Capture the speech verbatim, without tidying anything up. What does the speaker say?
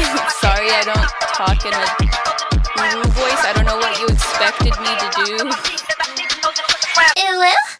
Sorry I don't talk in a guru voice. I don't know what you expected me to do. Ew.